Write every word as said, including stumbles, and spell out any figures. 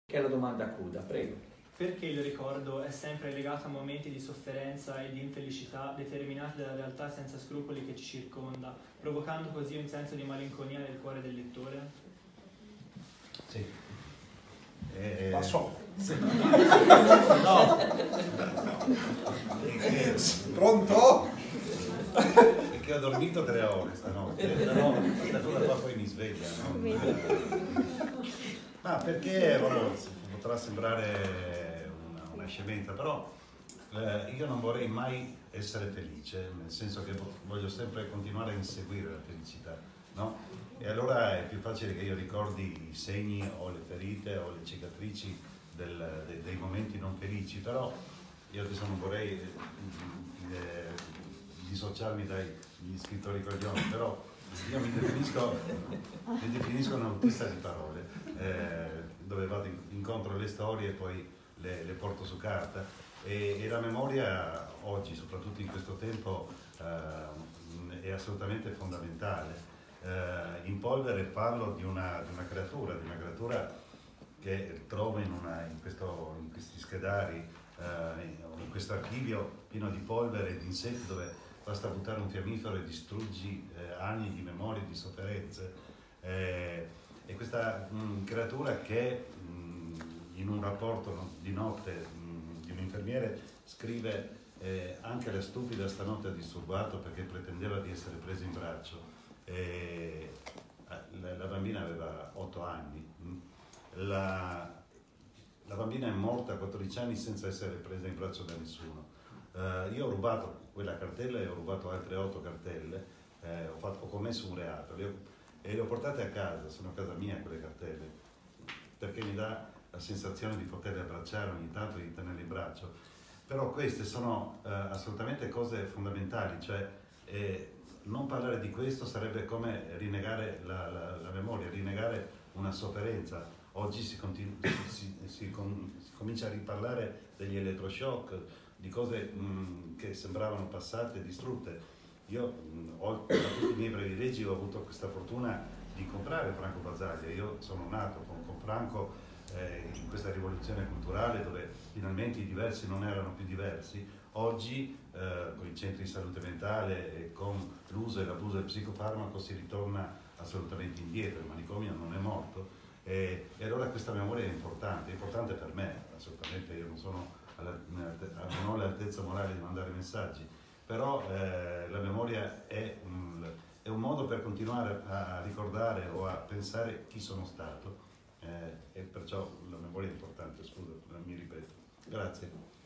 Che è la domanda acuta, prego. Perché il ricordo è sempre legato a momenti di sofferenza e di infelicità determinati dalla realtà senza scrupoli che ci circonda, provocando così un senso di malinconia nel cuore del lettore? Sì. Eh, Passo. Sì. No. Perché, Pronto? perché ho dormito tre ore stanotte, però questa cosa qua poi mi sveglia, no? Ma perché, vabbè, potrà sembrare una, una scemenza, però eh, io non vorrei mai essere felice, nel senso che voglio sempre continuare a inseguire la felicità, no? E allora è più facile che io ricordi i segni o le ferite o le cicatrici del, dei, dei momenti non felici, però io adesso non vorrei eh, dissociarmi dagli scrittori coglioni, però io mi definisco, mi definisco un autista di parole, eh, dove vado in, incontro le storie e poi le, le porto su carta, e, e la memoria oggi, soprattutto in questo tempo, eh, è assolutamente fondamentale. Eh, in Polvere parlo di una, di una creatura, di una creatura che trovo in, una, in, questo, in questi schedari, eh, in questo archivio pieno di polvere e di insetti, dove basta buttare un fiammifero e distruggi eh, anni di memorie, di sofferenze. Eh, e questa mh, creatura che mh, in un rapporto no, di notte mh, di un infermiere scrive eh, anche la stupida stanotte ha disturbato perché pretendeva di essere presa in braccio. Eh, la, la bambina aveva otto anni. La, la bambina è morta a quattordici anni senza essere presa in braccio da nessuno. Uh, io ho rubato quella cartella e ho rubato altre otto cartelle, eh, ho, fatto, ho commesso un reato le ho, e le ho portate a casa, sono a casa mia quelle cartelle, perché mi dà la sensazione di poterle abbracciare ogni tanto, di tenerle in braccio. Però queste sono uh, assolutamente cose fondamentali, cioè eh, non parlare di questo sarebbe come rinnegare la, la, la memoria, rinnegare una sofferenza. Oggi si, continu- si, si, si, com- si comincia a riparlare degli elettroshock, di cose mh, che sembravano passate, distrutte. Io, mh, ho, da tutti i miei privilegi, ho avuto questa fortuna di incontrare Franco Basaglia. Io sono nato con, con Franco eh, in questa rivoluzione culturale dove finalmente i diversi non erano più diversi. Oggi, eh, con i centri di salute mentale e con l'uso e l'abuso del psicofarmaco, si ritorna assolutamente indietro, il manicomio non è morto. E, e allora questa memoria è importante, è importante per me, assolutamente. Io non sono alla, non ho l'altezza morale di mandare messaggi, però eh, la memoria è un, è un modo per continuare a ricordare o a pensare chi sono stato, eh, e perciò la memoria è importante. Scusa, mi ripeto. Grazie.